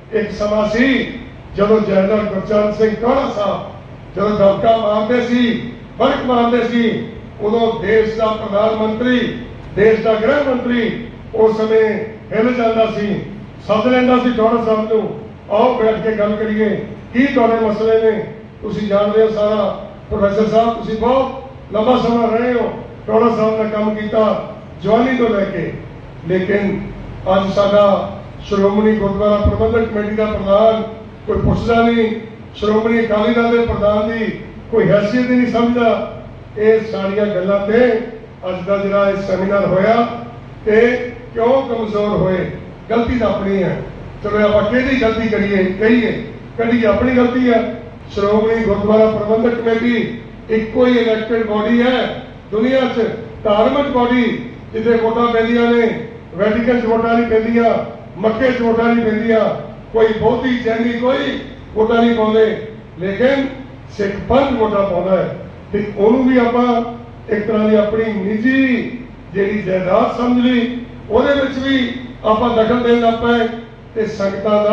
एक समा सी जदों जनरल गुरचरण सिंह टोड़ा साहब जदों दबका मारते सी फर्क मारते सी उदों देश का प्रधानमंत्री देश का गृह मंत्री उस समय हिल जाता सी सद लेंदा सी टोड़ा साहब नूं आओ बैठ के गल करिए की तुहाडे मसले ने तुसीं जानदे हो सारा प्रोफैसर साहब तुसीं बहुत लंबा समय रहे हो टोड़ा साहब ने काम किया जवानी तो लैके लेकिन अज साडा श्रोमणी गुरुद्वारा प्रबंधक कमेटी का प्रधान कोई पुछदा नहीं श्रोमणी अकाली दल के प्रधान की कोई हैसियत ही नहीं समझदा ये सारिया गल्लां ते अज दा जिहड़ा इह सैमीनार होया ते क्यों कमजोर होए गलती तो अपनी है चलो आपां किहदी गलती करिए कहिए कड़ी अपनी गलती है श्रोमणी गुरुद्वारा प्रबंधक कमेटी इक्को ही इलैक्टेड बॉडी है दुनिया च धार्मिक बॉडी जिथे वोटां पैंदियां ने वैटिकन च वोटां नहीं पैंदियां मक्के च वोटां नहीं पैंदियां कोई बहुती चैनी कोई वोटां नहीं पाउंदे लेकिन सिख पंथ वोटां पाउंदा है ते उहनूं भी आपां एक तरह की अपनी निजी जिहड़ी जायदाद समझ ली ਉਹਦੇ ਵਿੱਚ भी ਆਪਾਂ दखल देन लग पए ते संगतां दा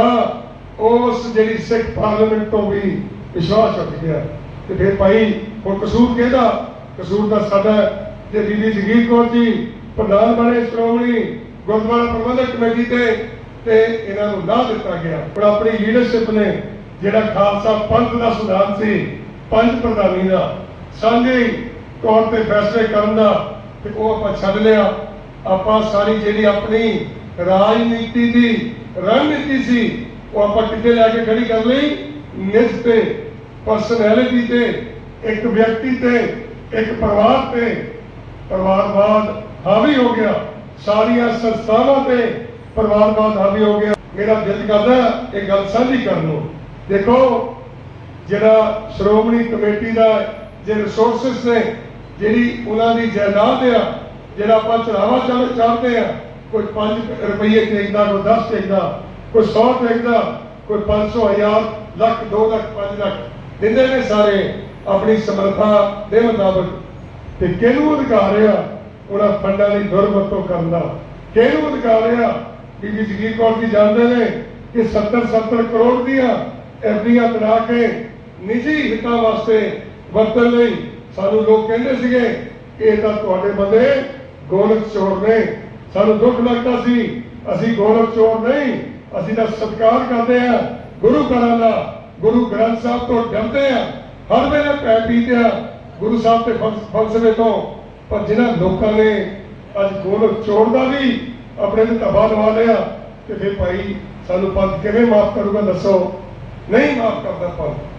उस जिहड़ी सिख पार्लीमेंट तो भी विश्वास उठ गया ते फिर भाई हुण कसूर किहदा कसूर दा साडा जे बीबी जगीर कौर जी प्रधान बने श्रोमणी गुरुद्वारा प्रबंधक कमेटी ते इन्हां नूं ला दिता गया पर अपनी लीडरशिप ने जिहड़ा खालसा पंथ दा सिद्धांत सी पंज प्रधानी दा सांझे तौर ते फैसले करन दा ते ओह आपां छड्ड लिया आपां सारी जिहड़ी अपनी राजनीति की रणनीति सी वो आपां किते लैके खड़ी कर लई निज ते परसनैलिटी ते एक व्यक्ति ते एक परिवार ते परिवारवाद हावी हो गया सारिया संस्थावां ते परिवारवाद हावी हो गया मेरा दिल करदा एक गल साझी कर लो देखो जिहड़ा श्रोमणी कमेटी का जे रिसोर्सिस ने जिहड़ी उन्हां दी जायदाद आ जिहड़ा आपां चढ़ावा चाहते हैं कोई 5 रुपये टेकदा कोई 10 टेकदा कोई 100 टेकदा कोई 500 1000 लाख 2 लाख 5 लाख दिंदे ने सारे अपनी समर्था के मुताबिक ते किहनूं अधिकार आ उन्हां फंडां दी दुरवरतों करन दा किहनूं अधिकार आ बीबी जगीर कौर जी जानते हैं कि 70 करोड़ दियां एफडीआं बना के निजी हितां वास्ते वरतन लई सानूं लोग कहंदे सीगे कि इह तां तुहाडे बंदे गोलक चोर ने सानू दुख लगता सी असी गोलक चोर नहीं असी दा सत्कार करते हैं गुरु घरां दा गुरु ग्रंथ साहब तो डरते हैं हर वेले पै पीते हैं गुरु साहब के फलसफे तो पर जिन्हां लोकां ने अज गोलक चोर दा भी अपने ते धब्बा लवा लिया कि फिर भाई सानू पंथ किवें माफ करूगा दसो नहीं माफ करदा पंथ।